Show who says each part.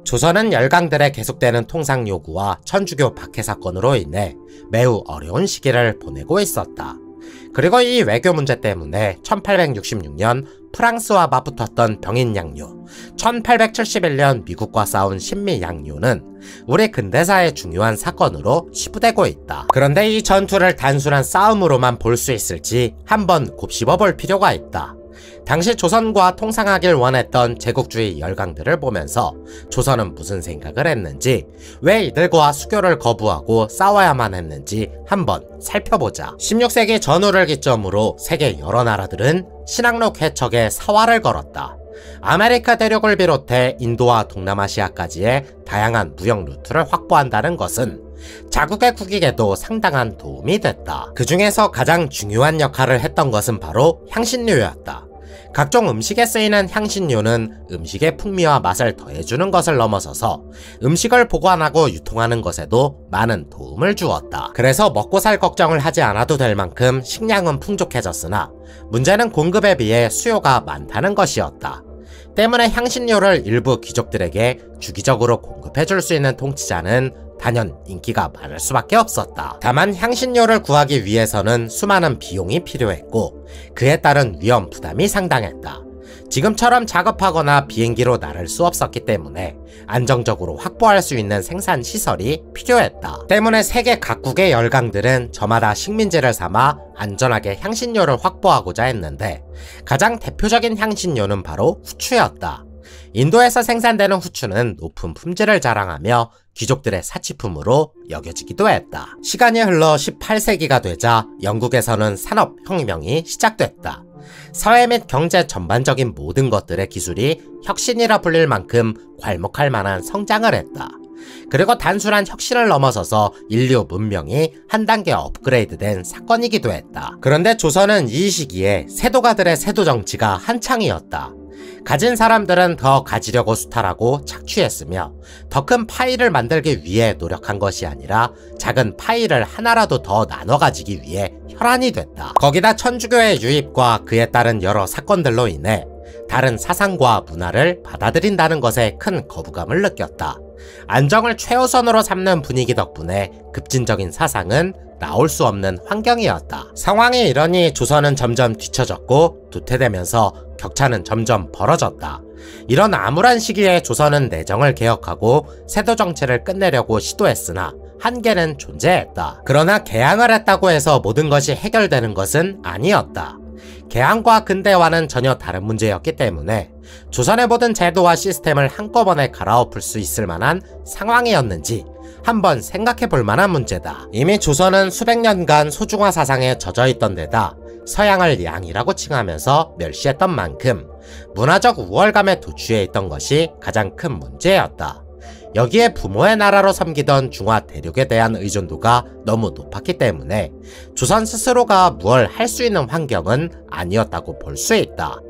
Speaker 1: 조선은 열강들의 계속되는 통상 요구와 천주교 박해 사건으로 인해 매우 어려운 시기를 보내고 있었다. 그리고 이 외교 문제 때문에 1866년 프랑스와 맞붙었던 병인 양요, 1871년 미국과 싸운 신미 양요는 우리 근대사의 중요한 사건으로 치부되고 있다. 그런데 이 전투를 단순한 싸움으로만 볼 수 있을지 한번 곱씹어볼 필요가 있다. 당시 조선과 통상하길 원했던 제국주의 열강들을 보면서 조선은 무슨 생각을 했는지, 왜 이들과 수교를 거부하고 싸워야만 했는지 한번 살펴보자. 16세기 전후를 기점으로 세계 여러 나라들은 신항로 개척에 사활을 걸었다. 아메리카 대륙을 비롯해 인도와 동남아시아까지의 다양한 무역 루트를 확보한다는 것은 자국의 국익에도 상당한 도움이 됐다. 그 중에서 가장 중요한 역할을 했던 것은 바로 향신료였다. 각종 음식에 쓰이는 향신료는 음식의 풍미와 맛을 더해주는 것을 넘어서서 음식을 보관하고 유통하는 것에도 많은 도움을 주었다. 그래서 먹고 살 걱정을 하지 않아도 될 만큼 식량은 풍족해졌으나 문제는 공급에 비해 수요가 많다는 것이었다. 때문에 향신료를 일부 귀족들에게 주기적으로 공급해줄 수 있는 통치자는 단연 인기가 많을 수밖에 없었다. 다만 향신료를 구하기 위해서는 수많은 비용이 필요했고 그에 따른 위험 부담이 상당했다. 지금처럼 작업하거나 비행기로 나를 수 없었기 때문에 안정적으로 확보할 수 있는 생산 시설이 필요했다. 때문에 세계 각국의 열강들은 저마다 식민지를 삼아 안전하게 향신료를 확보하고자 했는데 가장 대표적인 향신료는 바로 후추였다. 인도에서 생산되는 후추는 높은 품질을 자랑하며 귀족들의 사치품으로 여겨지기도 했다. 시간이 흘러 18세기가 되자 영국에서는 산업혁명이 시작됐다. 사회 및 경제 전반적인 모든 것들의 기술이 혁신이라 불릴 만큼 괄목할 만한 성장을 했다. 그리고 단순한 혁신을 넘어서서 인류 문명이 한 단계 업그레이드된 사건이기도 했다. 그런데 조선은 이 시기에 세도가들의 세도 정치가 한창이었다. 가진 사람들은 더 가지려고 수탈하고 착취했으며 더 큰 파이를 만들기 위해 노력한 것이 아니라 작은 파이를 하나라도 더 나눠 가지기 위해 혈안이 됐다. 거기다 천주교의 유입과 그에 따른 여러 사건들로 인해 다른 사상과 문화를 받아들인다는 것에 큰 거부감을 느꼈다. 안정을 최우선으로 삼는 분위기 덕분에 급진적인 사상은 나올 수 없는 환경이었다. 상황이 이러니 조선은 점점 뒤처졌고 도태되면서 격차는 점점 벌어졌다. 이런 암울한 시기에 조선은 내정을 개혁하고 세도 정치를 끝내려고 시도했으나 한계는 존재했다. 그러나 개항을 했다고 해서 모든 것이 해결되는 것은 아니었다. 개항과 근대화는 전혀 다른 문제였기 때문에 조선의 모든 제도와 시스템을 한꺼번에 갈아엎을 수 있을 만한 상황이었는지 한번 생각해 볼 만한 문제다. 이미 조선은 수백 년간 소중화 사상에 젖어있던 데다 서양을 양이라고 칭하면서 멸시했던 만큼 문화적 우월감에 도취해 있던 것이 가장 큰 문제였다. 여기에 부모의 나라로 섬기던 중화 대륙에 대한 의존도가 너무 높았기 때문에 조선 스스로가 무얼 할 수 있는 환경은 아니었다고 볼 수 있다.